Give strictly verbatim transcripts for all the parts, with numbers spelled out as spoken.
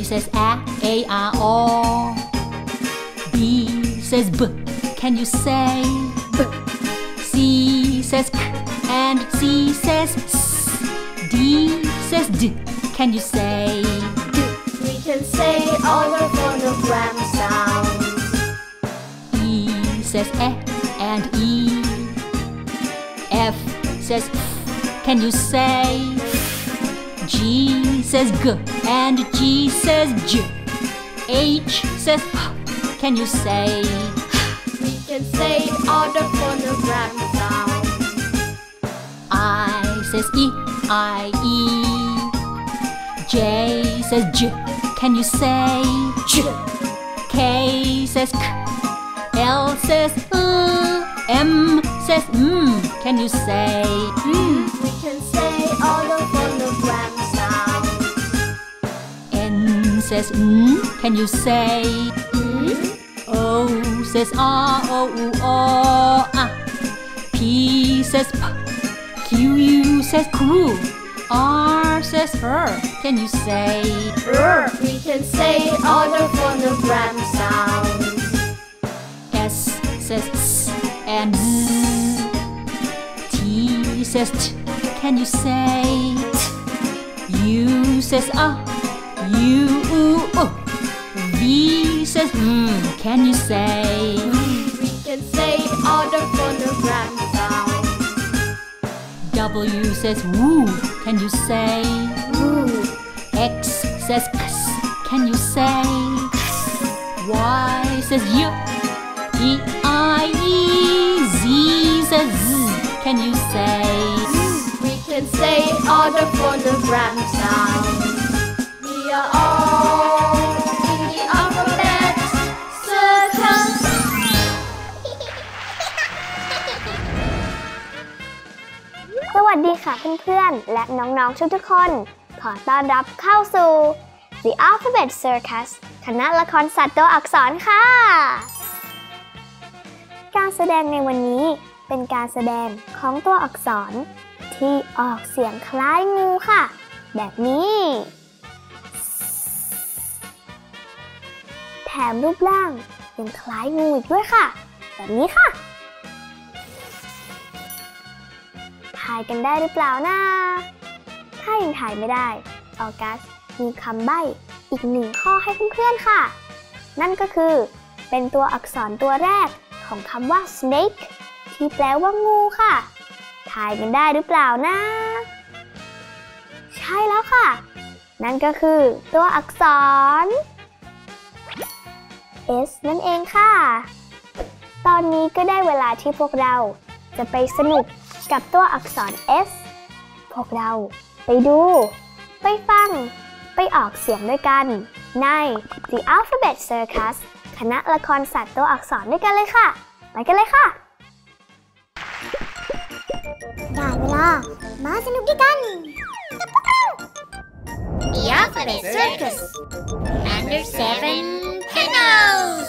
says A, A, R, O. B says B, can you say B? C says K, and C says S. D says D, can you say D? We can say all the phonogram sounds. E says E and E. F says F, can you say G says G and G says J. H says H, can you say We can say all the phonogram sounds. I says E, I, E. J says J, can you say J? K says K, L says uh, M says mm, can you say mm? We can say all the phonogram sounds. N says N, can you say Mm? O says R, O, U, O, ah. P says P, Q, U says crew. R says her, can you say R? We can say all the phonogram sounds. S says S and Z. T says T, can you say T? U says ah, U, U, uh. V says mm, can you say We can say all the phonogram sounds. W says woo, can you say Woo. X says X, can you say Y says Y. E, I, E. Z says Z, can you say We can say all the phonogram sounds. We are all in the alphabet circle. สวัสดีค่ะเพื่อนๆและน้องๆทุกๆคนขอต้อนรับเข้าสู่ The Alphabet Circus คณะละครสัตว์ตัวอักษรค่ะการแสดงในวันนี้เป็นการแสดงของตัวอักษรที่ออกเสียงคล้ายงูค่ะแบบนี้แถมรูปร่างยังคล้ายงูอีกด้วยค่ะแบบนี้ค่ะถ่ายกันได้หรือเปล่านะถ้ายังถ่ายไม่ได้ออกัสมีคำใบ้อีกหนึ่งข้อให้เพื่อนๆค่ะนั่นก็คือเป็นตัวอักษรตัวแรกของคำว่า snake ที่แปลว่างูค่ะถ่ายกันได้หรือเปล่านะใช่แล้วค่ะนั่นก็คือตัวอักษร S นั่นเองค่ะตอนนี้ก็ได้เวลาที่พวกเราจะไปสนุกกับตัวอักษร S พวกเราไปดูไปฟังไปออกเสียงด้วยกันใน The Alphabet Circus คณะละครสัตว์ตัวอักษรด้วยกันเลยค่ะไปกันเลยค่ะได้เวลามาสนุกด้วยกันกับพวกเรา The Alphabet Circus Under Seven Pinos.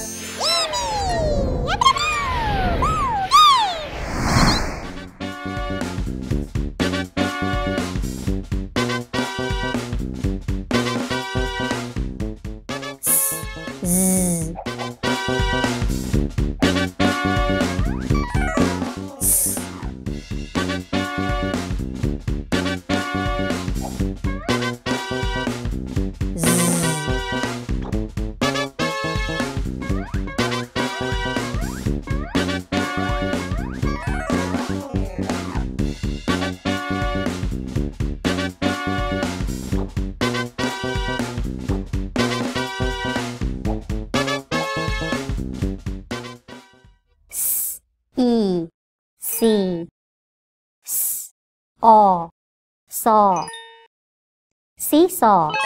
E C S O saw seesaw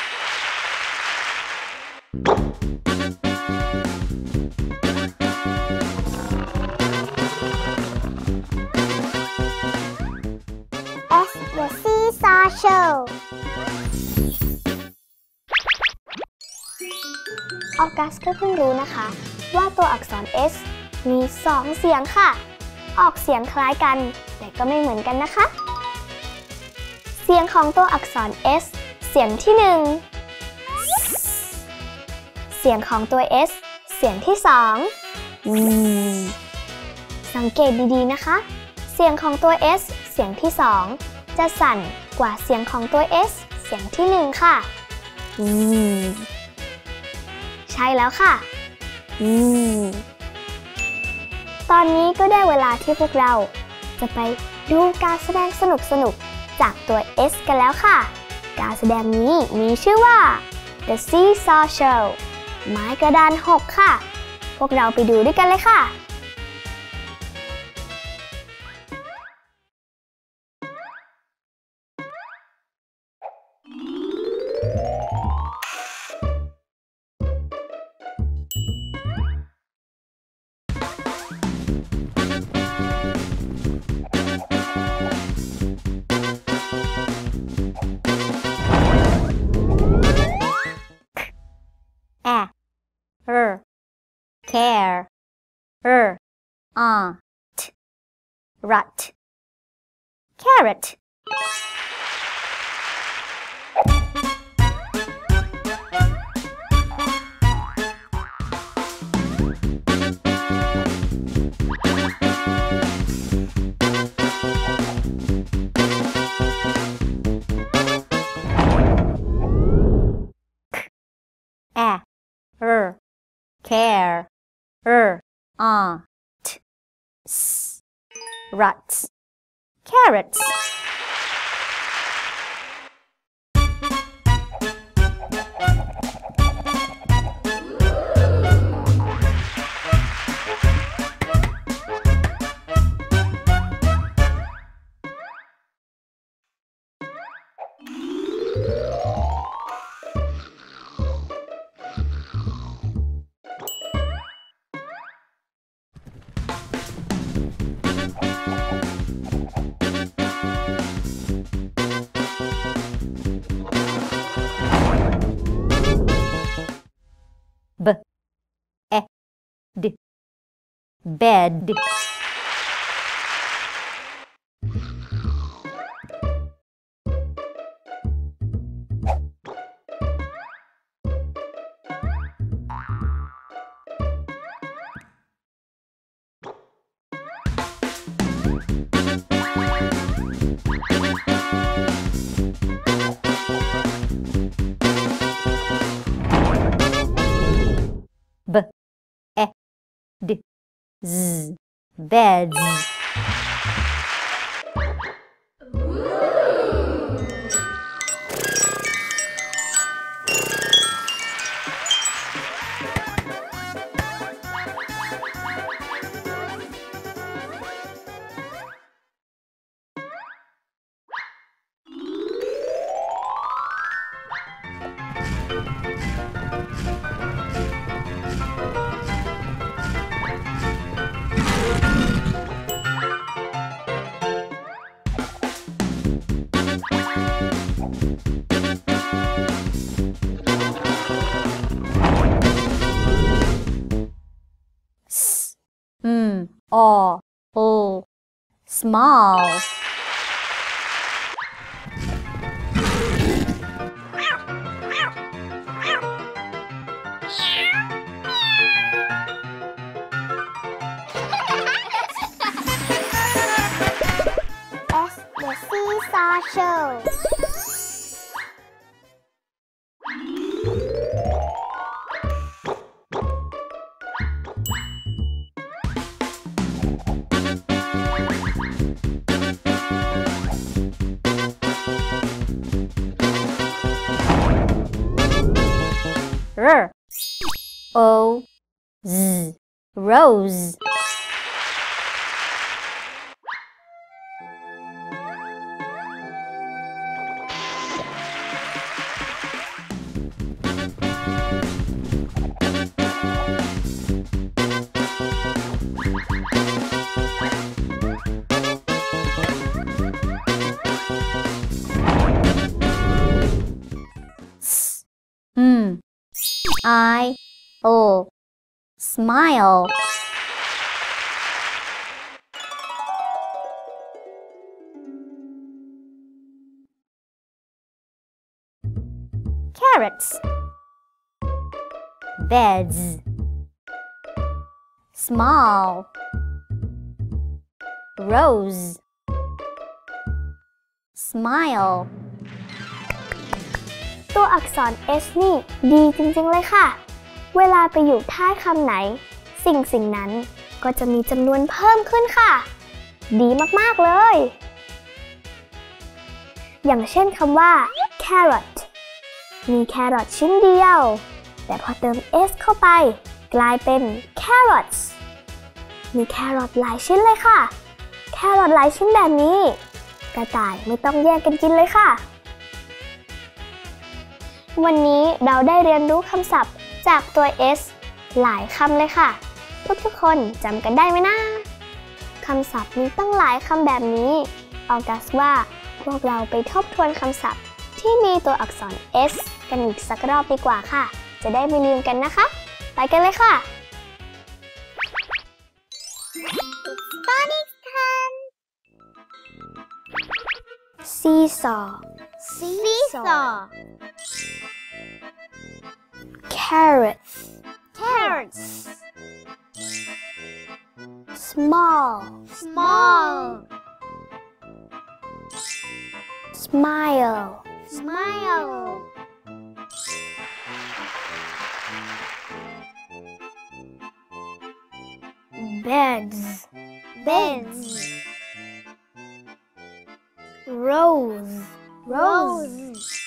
S the seesaw show ออกัสก็เพิ่งรู้นะคะว่าตัวอักษร S มีสองเสียงค่ะออกเสียงคล้ายกันแต่ก็ไม่เหมือนกันนะคะเสียงของตัวอักษร S เสียงที่หนึ่ง S สียงของตัว S เสียงที่สองอืมสังเกตดีๆนะคะเสียงของตัว S เสียงที่สองจะสั่นกว่าเสียงของตัว S เสียงที่หนึ่งค่ะอืมใช่แล้วค่ะอืมตอนนี้ก็ได้เวลาที่พวกเราจะไปดูการแสดงสนุกๆจากตัว S กันแล้วค่ะการแสดงนี้มีชื่อว่า The Seesaw Show ไม้กระดานหกค่ะพวกเราไปดูด้วยกันเลยค่ะ A R care R on t rut carrot A R care R on t s ruts carrots B E D bed B E D Z beds S M O O small S The Seesaw Show R O Z rose S M I O smile carrots beds small rose smile ตัวอักษร S นี่ดีจริงๆเลยค่ะเวลาไปอยู่ท้ายคำไหนสิ่งสิ่งนั้นก็จะมีจำนวนเพิ่มขึ้นค่ะดีมากๆเลยอย่างเช่นคำว่า carrot มีแครอทชิ้นเดียวแต่พอเติม s เข้าไปกลายเป็น carrots มีแครอทหลายชิ้นเลยค่ะแครอทหลายชิ้นแบบนี้กระต่ายไม่ต้องแยกกันกินเลยค่ะวันนี้เราได้เรียนรู้คำศัพท์จากตัว s หลายคำเลยค่ะทุกๆคนจำกันได้ไหมนะคำศัพท์มีตั้งหลายคำแบบนี้ออกัสว่าพวกเราไปทบทวนคำศัพท์ที่มีตัวอักษร S กันอีกสักรอบดีกว่าค่ะจะได้ไม่ลืมกันนะคะไปกันเลยค่ะ Phonics time. Seesaw Seesaw. Carrots Carrots. Small Small. Smile Smile. Beds Beds. Rose Rose.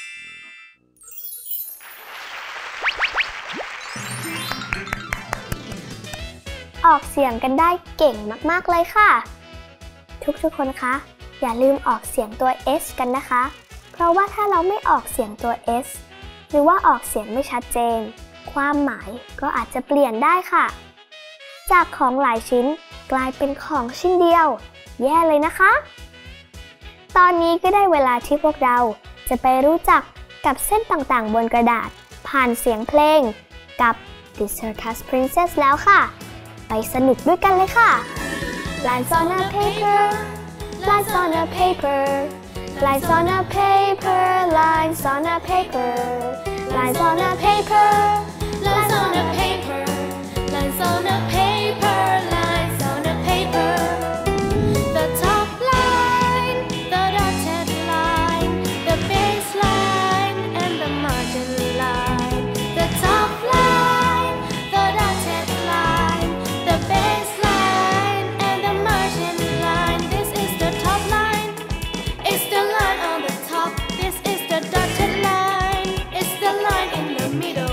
ออกเสียงกันได้เก่งมากๆเลยค่ะทุกๆคนคะอย่าลืมออกเสียงตัว S กันนะคะเพราะว่าถ้าเราไม่ออกเสียงตัว S หรือว่าออกเสียงไม่ชัดเจนความหมายก็อาจจะเปลี่ยนได้ค่ะจากของหลายชิ้นกลายเป็นของชิ้นเดียวแย่เลยนะคะตอนนี้ก็ได้เวลาที่พวกเราจะไปรู้จักกับเส้นต่างๆบนกระดาษผ่านเสียงเพลงกับ The Circus Princess แล้วค่ะไปสนุกด้วยกันเลยค่ะ Lines on a paper Lines on a paper Lines on a paper Lines on a paper Lines on a paper Lines on a paper, lines on a paper, lines on a paper. The top line, the dotted line, the baseline, and the margin line. The top line, the dotted line, the baseline, and the margin line. This is the top line. It's the line on the top. This is the dotted line. It's the line in the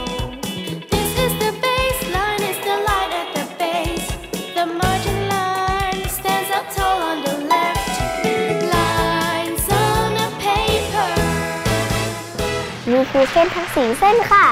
middle. นี่คือเส้นทั้งสี่เส้นค่ะ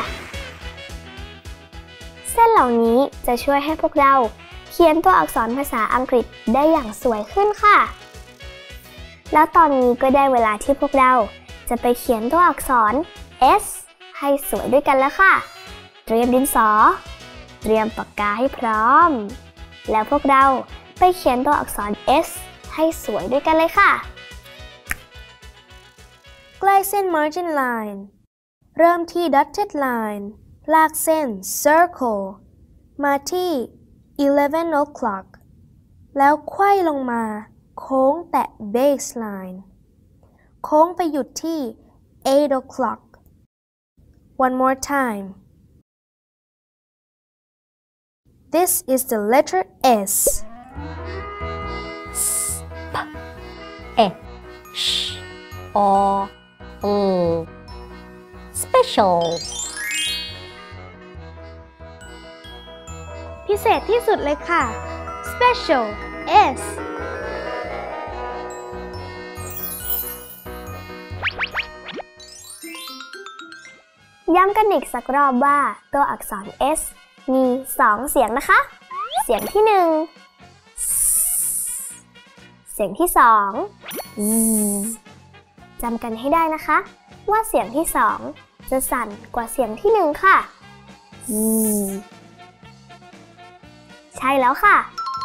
เส้นเหล่านี้จะช่วยให้พวกเราเขียนตัวอักษรภาษาอังกฤษได้อย่างสวยขึ้นค่ะแล้วตอนนี้ก็ได้เวลาที่พวกเราจะไปเขียนตัวอักษร S ให้สวยด้วยกันแล้วค่ะเตรียมดินสอเตรียมปากกาให้พร้อมแล้วพวกเราไปเขียนตัวอักษร S ให้สวยด้วยกันเลยค่ะใกล้เส้น margin line เริ่มที่ dotted line ลากเส้น circle มาที่ eleven o'clock แล้วไขว้ลงมาโค้งแตะ baseline โค้งไปหยุดที่ eight o'clock one more time This is the letter S E Sh O L Special พิเศษที่สุดเลยค่ะ Special S ย้ำกันอีกสักรอบว่าตัวอักษร S มีสองเสียงนะคะเสียงที่หนึ่งเสียงที่สองจำกันให้ได้นะคะว่าเสียงที่สองจะสั่นกว่าเสียงที่หนึ่งค่ะใช่แล้วค่ะ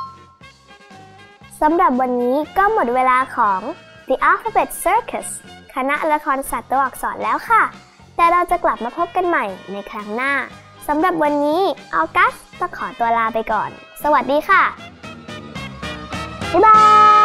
สำหรับวันนี้ก็หมดเวลาของ The Alphabet Circus คณะละครสัตว์ตัวอักษรแล้วค่ะแต่เราจะกลับมาพบกันใหม่ในครั้งหน้าสำหรับวันนี้ออกัสต้องขอตัวลาไปก่อนสวัสดีค่ะบ๊ายบาย